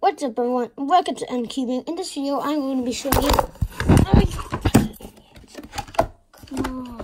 What's up, everyone? Welcome to Uncubing. In this video, I'm going to be showing you. Come on.